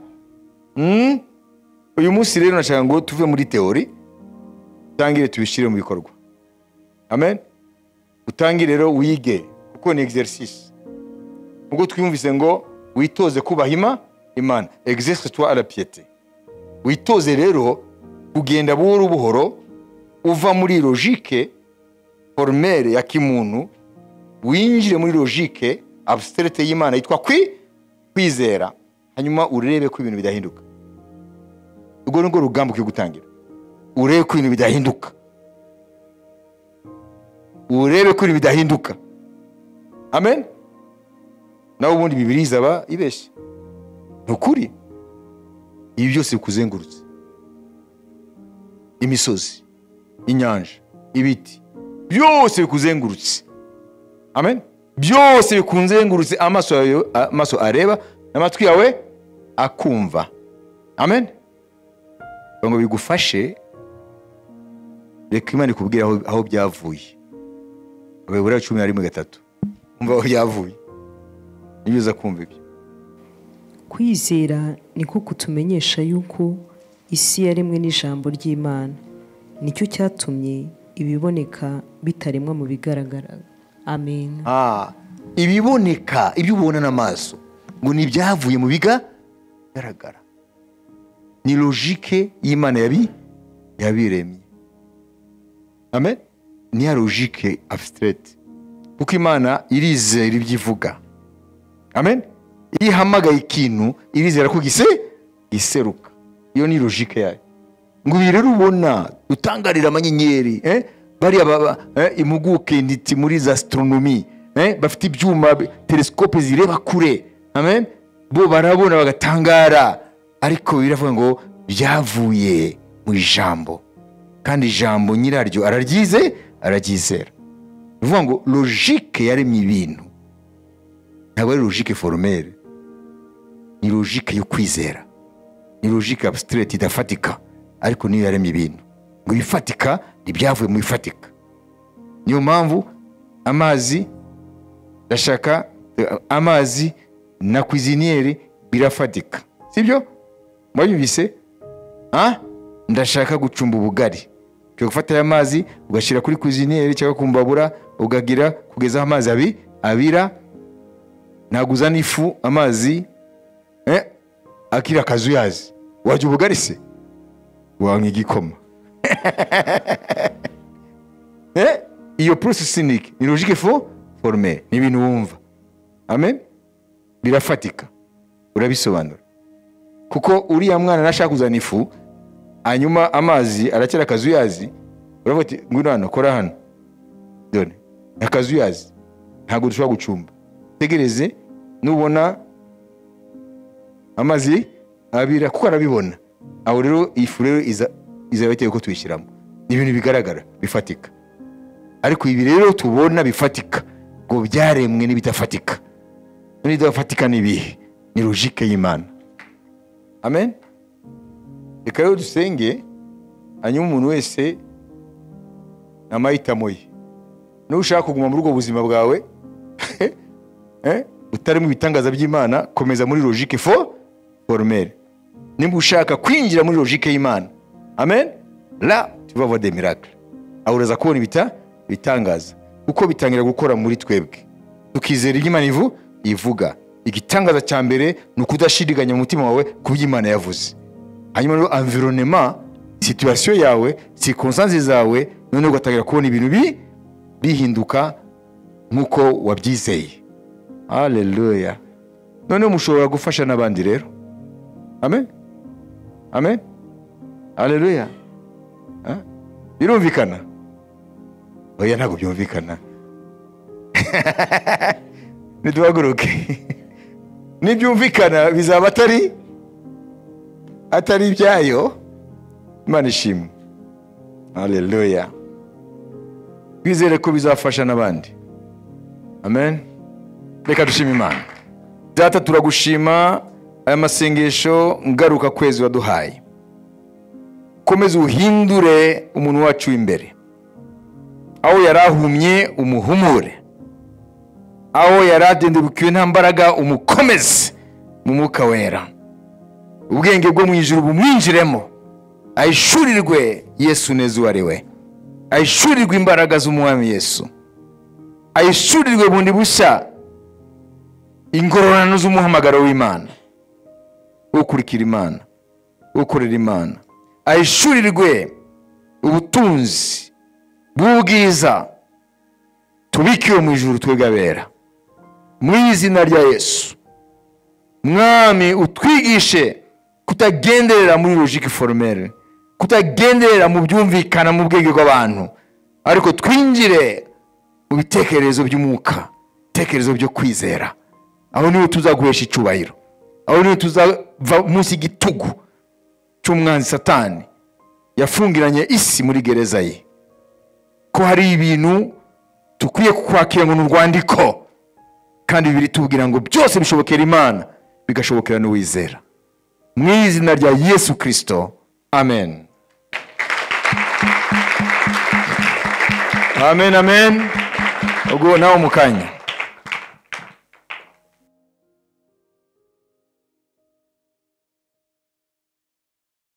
Uyu munsi rero nashaka ngo tuve muri teori tangire tubishire mu bikorwa. Amen. Utangire rero wige, kuko ni exercice. Ubwo twiyumvise ngo witoze kubaha Imana, exerce-toi à la piété. Witoze rero kugenda buhoro buhoro uva muri logique formelle ya kimuntu winjire muri logique abstraite y'Imana yitwa kwizera, hanyuma urebe ko ibintu bidahinduka. Ubwo ngo rugamba cyo gutangira, urebe ko ibintu bidahinduka, urebe ko ibintu bidahinduka. Amen. Naho ubundi Bibiliya izaba ibeshye. Nukuri ibi byose bikuzengurutse, imisozi, inyanja, ibiti, byose bikuzengurutse. Amen. Byose bikuzengurutse, amaso areba n'amatwi yawe akumva. Amen. Ngo bigufashe, reka Imana ikubwira aho byavuye. Abebura 11:3 umva aho byavuye, nibiza kumva ibyo. Kwizera niko kutumenyesha yuko isi yaremwe n'ijambo ry'Imana, nicyo cyatumye ibiboneka bitaremwa mu bigaragara. Amen. Ibiboneka, ibyo ubona n'amaso ngo ni byavuye mu bigaragara. Ni logique y'Imana yabiremye. Amen. Ni ya logique abstraite, kuko Imana irizera ibyivuga. Amen. Ihamagaye ikintu irizera ko giseruka. Iyo ni logique yayo. Ngo rero ubona utangarira amanyenyeri, bariya imuguke nditi muri za astronomie, bafite ibyuma telescope zireba kure. Amen. Bo barabona bagatangara, ariko biravuga ngo byavuye mu ijambo, kandi ijambo nyiraryo araryizera. Bivuga ngo logique yaremye ibintu ntabwo ari logique formelle, ni logique yo kwizera, ni logique abstraite idafatika, ariko niyo yaremye ibintu. Ngo bifatika ibyavuye mu bifatika. Niyo mpamvu amazi, ndashaka amazi na cuisiniere birafatika, sibyo? Mwabibise? Ndashaka gucumba ubugari, cyo gufata ya mazi ugashira kuri cuisiniere cyangwa kumbabura ugagira kugeza amazi abira. Naguza n'ifu amazi akira kazuyazi, wajya ubugari se wanga igikoma. Iyo process ni logique formelle, ni ibintu wumva. Amen. Birafatika, urabisobanura, kuko uriya mwana nashaka kuzana ifu hanyuma amazi arakira kazuyazi, uravuga ati ngwino hano kora hano, done akazuyazi, ntabwo dushobora gucumba. Tegereze nubona amazi abira, kuko arabibona. Aho rero ifu rero izabiteye ko tuyishyiramo. Ni ibintu bigaragara bifatika, ariko ibi rero tubona bifatika ngo byaremwe n'ibitafatika. N'ibidafatika nibihe? Ni logique y'Imana. Amen. Reka rero dusenge, hanyuma umuntu wese n'amahitamo ye. Nushaka kuguma muri ubwo buzima bwawe utarimo ibitangaza by'Imana, komeza muri logique formelle. Nimba ushaka kwinjira muri logique y'Imana, amen, là tu vas voir des miracles. Aho uraza kubona ibitangaza, uko bitangira gukora muri twebwe tukizera iby'Imana ivuga. Igitangaza cya mbere ni ukudashidikanya mu mutima wawe ku by'Imana yavuze. Hanyuma rero environnement, situation yawe, circonstances zawe, none ugatangira kubona ibintu bihinduka nkuko wabyizeye. Haleluya. None mushobora gufasha n'abandi rero. Amen. Amen. Haleluya. Birumvikana? Oya, ntabwo byumvikana. Niduhaguruke. Nibyumvikana bizaba atari ibyayo. Imana ishimwe. Haleluya. Twizere ko bizafasha n'abandi. Amen. Reka dushime Imana. Data, turagushima aya masengesho ngaruka kwezi waduhaye. Komeza uhindure umuntu wacu imbere. Aho yarahumye umuhumure. Aho yaradendebukiwe nta mbaraga umukomeze mu mwuka wera. Ubwenge bwo mu ijuru bumwinjiremo. Ahishurirwe Yesu neza uwariwe. Ahishurirwe imbaraga z'umwami Yesu. Ahishurirwe bundi bushya ingororano z'umuhamagaro w'Imana. Ukurikira Imana, ukorera Imana. Ahishurirwe ubutunzi bw'ubwiza tubikiwe mu ijuru twegabera. Mu izina rya Yesu, Mwami, utwigishe kutagenderera muri logique formelle, kutagenderera mu byumvikana mu bwenge bw'abantu, ariko twinjire mu bitekerezo by'umwuka, bitekerezo byo kwizera. Aho niho tuzaguhesha icubahiro. Aho niho tuzava munsi y'igitugu cy'umwanzi Satani yafungiranye isi muri gereza ye. Ko hari ibintu tukwiye kwakira ngo n'urwandiko, kandi bibiri tubwira ngo byose bishobokera Imana, bigashobokera n'uwizera. Mu izina rya Yesu Kristo, amen. Amen, amen. Ubwo nawe mukanya.